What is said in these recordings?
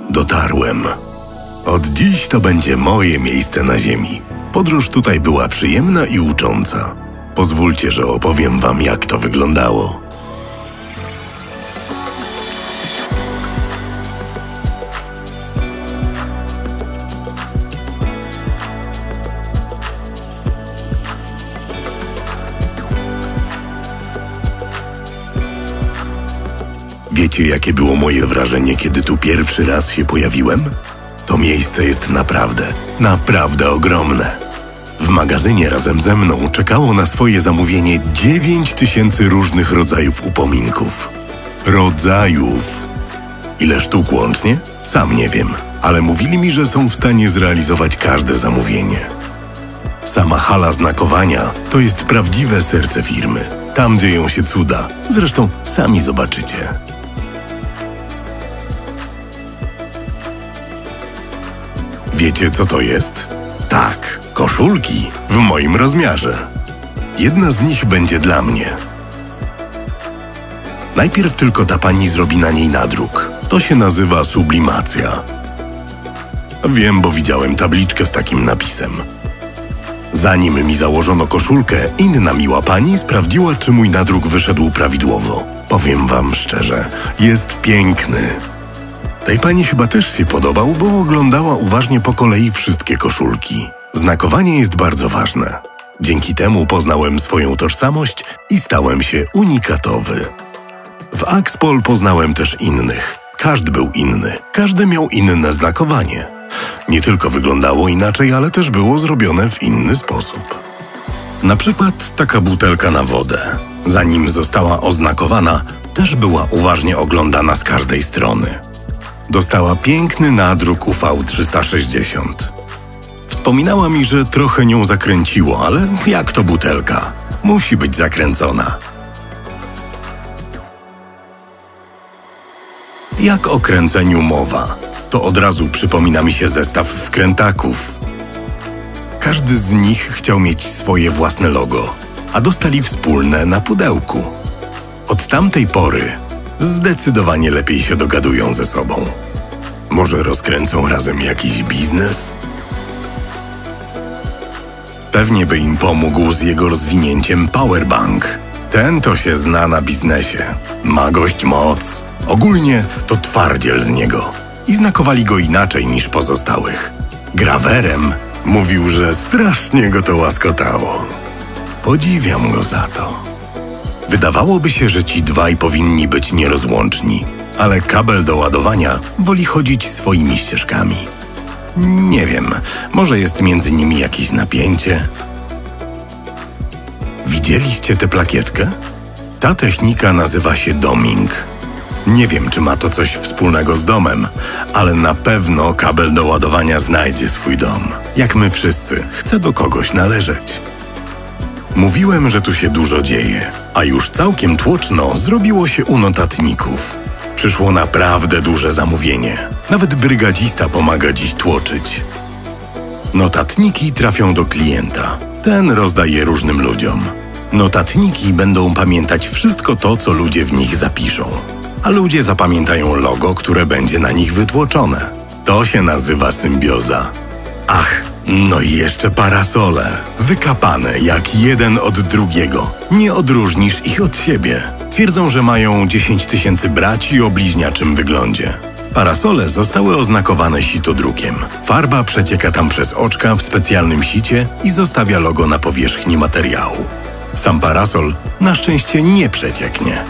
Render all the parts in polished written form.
Dotarłem. Od dziś to będzie moje miejsce na ziemi. Podróż tutaj była przyjemna i ucząca. Pozwólcie, że opowiem wam, jak to wyglądało. Wiecie, jakie było moje wrażenie, kiedy tu pierwszy raz się pojawiłem? To miejsce jest naprawdę ogromne. W magazynie razem ze mną czekało na swoje zamówienie 9000 różnych rodzajów upominków. Rodzajów! Ile sztuk łącznie? Sam nie wiem, ale mówili mi, że są w stanie zrealizować każde zamówienie. Sama hala znakowania to jest prawdziwe serce firmy. Tam dzieją się cuda. Zresztą sami zobaczycie. Wiecie, co to jest? Tak, koszulki w moim rozmiarze. Jedna z nich będzie dla mnie. Najpierw tylko ta pani zrobi na niej nadruk. To się nazywa sublimacja. Wiem, bo widziałem tabliczkę z takim napisem. Zanim mi założono koszulkę, inna miła pani sprawdziła, czy mój nadruk wyszedł prawidłowo. Powiem wam szczerze, jest piękny. Tej pani chyba też się podobał, bo oglądała uważnie po kolei wszystkie koszulki. Znakowanie jest bardzo ważne. Dzięki temu poznałem swoją tożsamość i stałem się unikatowy. W Axpol poznałem też innych. Każdy był inny. Każdy miał inne znakowanie. Nie tylko wyglądało inaczej, ale też było zrobione w inny sposób. Na przykład taka butelka na wodę. Zanim została oznakowana, też była uważnie oglądana z każdej strony. Dostała piękny nadruk UV360. Wspominała mi, że trochę nią zakręciło, ale jak to butelka? Musi być zakręcona. Jak o kręceniu mowa, to od razu przypomina mi się zestaw wkrętaków. Każdy z nich chciał mieć swoje własne logo, a dostali wspólne na pudełku. Od tamtej pory zdecydowanie lepiej się dogadują ze sobą. Może rozkręcą razem jakiś biznes? Pewnie by im pomógł z jego rozwinięciem powerbank. Ten to się zna na biznesie. Ma gość moc. Ogólnie to twardziel z niego. I znakowali go inaczej niż pozostałych. Grawerem mówił, że strasznie go to łaskotało. Podziwiam go za to. Wydawałoby się, że ci dwaj powinni być nierozłączni, ale kabel do ładowania woli chodzić swoimi ścieżkami. Nie wiem, może jest między nimi jakieś napięcie? Widzieliście tę plakietkę? Ta technika nazywa się doming. Nie wiem, czy ma to coś wspólnego z domem, ale na pewno kabel do ładowania znajdzie swój dom. Jak my wszyscy, chce do kogoś należeć. Mówiłem, że tu się dużo dzieje, a już całkiem tłoczno zrobiło się u notatników. Przyszło naprawdę duże zamówienie. Nawet brygadzista pomaga dziś tłoczyć. Notatniki trafią do klienta. Ten rozdaje różnym ludziom. Notatniki będą pamiętać wszystko to, co ludzie w nich zapiszą. A ludzie zapamiętają logo, które będzie na nich wytłoczone. To się nazywa symbioza. Ach, no i jeszcze parasole. Wykapane jak jeden od drugiego. Nie odróżnisz ich od siebie. Twierdzą, że mają 10 000 braci o bliźniaczym wyglądzie. Parasole zostały oznakowane sitodrukiem. Farba przecieka tam przez oczka w specjalnym sicie i zostawia logo na powierzchni materiału. Sam parasol na szczęście nie przecieknie.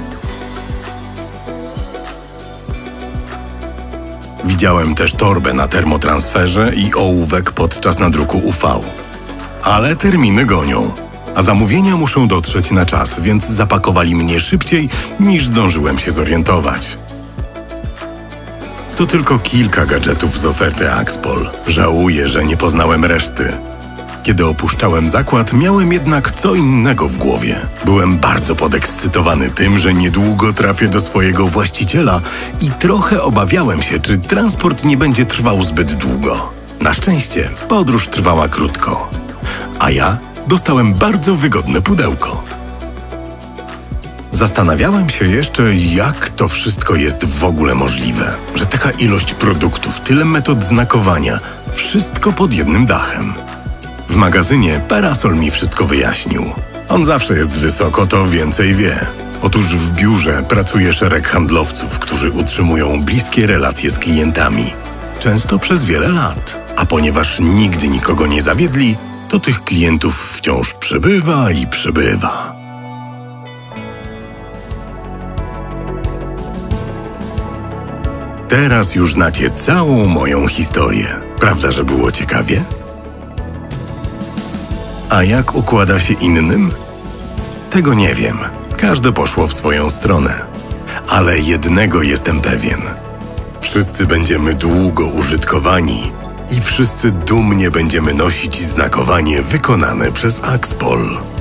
Widziałem też torbę na termotransferze i ołówek podczas nadruku UV. Ale terminy gonią, a zamówienia muszą dotrzeć na czas, więc zapakowali mnie szybciej, niż zdążyłem się zorientować. To tylko kilka gadżetów z oferty Axpol. Żałuję, że nie poznałem reszty. Kiedy opuszczałem zakład, miałem jednak co innego w głowie. Byłem bardzo podekscytowany tym, że niedługo trafię do swojego właściciela i trochę obawiałem się, czy transport nie będzie trwał zbyt długo. Na szczęście podróż trwała krótko, a ja dostałem bardzo wygodne pudełko. Zastanawiałem się jeszcze, jak to wszystko jest w ogóle możliwe, że taka ilość produktów, tyle metod znakowania, wszystko pod jednym dachem. W magazynie Parasol mi wszystko wyjaśnił. On zawsze jest wysoko, to więcej wie. Otóż w biurze pracuje szereg handlowców, którzy utrzymują bliskie relacje z klientami. Często przez wiele lat. A ponieważ nigdy nikogo nie zawiedli, to tych klientów wciąż przybywa i przybywa. Teraz już znacie całą moją historię. Prawda, że było ciekawie? A jak układa się innym? Tego nie wiem. Każde poszło w swoją stronę. Ale jednego jestem pewien. Wszyscy będziemy długo użytkowani i wszyscy dumnie będziemy nosić znakowanie wykonane przez Axpol.